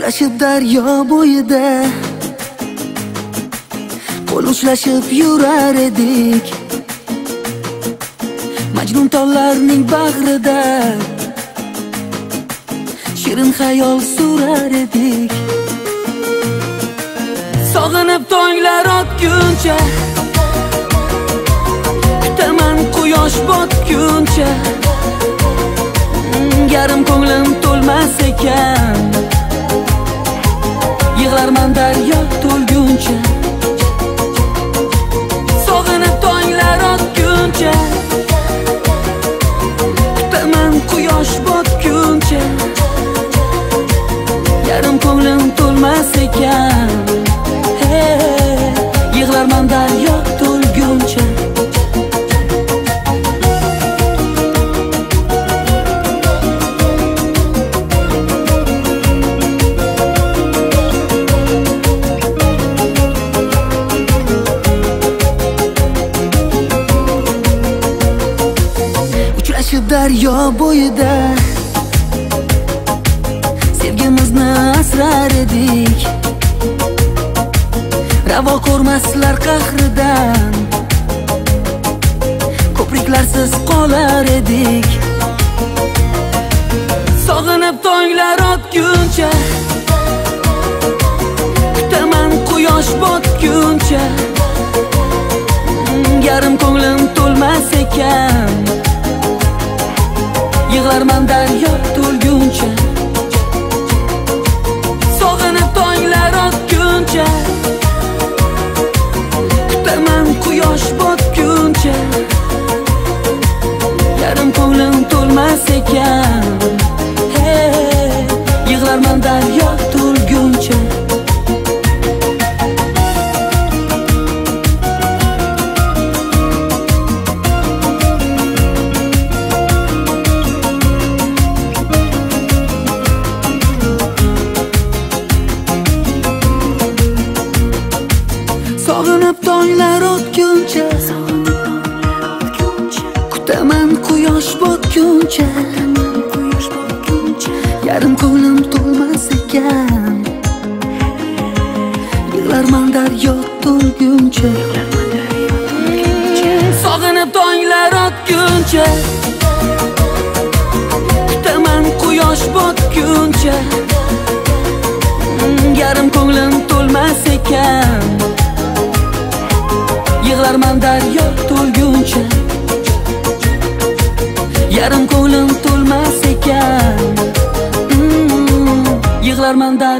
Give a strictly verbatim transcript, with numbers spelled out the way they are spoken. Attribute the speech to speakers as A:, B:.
A: Uchrashib daryo bo'yida qo'l ushlashib yurar edik, Majnun tollarning bag'rida shirin xayol surar edik. Sog'inib tonglar otguncha, kutaman quyosh botguncha, yarim ko'nglim to'lmas ekan, yig'larman daryo to'lguncha. Sog'inib tonglar otguncha, kutaman quyosh botguncha, yarim ko'nglim to'lmas ekan, hey, yig'larman daryo to'lguncha. Daryo bo'yida sevgimizni asrar edik, ravo ko'rmaslar qahridan, ko'priklarsiz qolar edik. Sog'inib tonglar otguncha, kutaman quyosh botguncha, yarim ko'nglim to'lmas ekan, yig'larman daryo to'lguncha. Sog'inib tonglar otguncha, kutaman quyosh botguncha, yarim ko'nglim to'lmas ekan, hey, yig'larman daryo to'lguncha. Sog'inib tonglar o'tguncha, kutaman quyosh botguncha, yarim ko'nglim to'lmas ekan, yig'larman daryo to'lguncha. Sog'inib tonglar o'tguncha, kutaman quyosh botguncha, yarim ko'nglim to'lmas ekan, yig'larman daryo to'lguncha, yarim ko'nglim to'lmas ekan, yig'larman daryo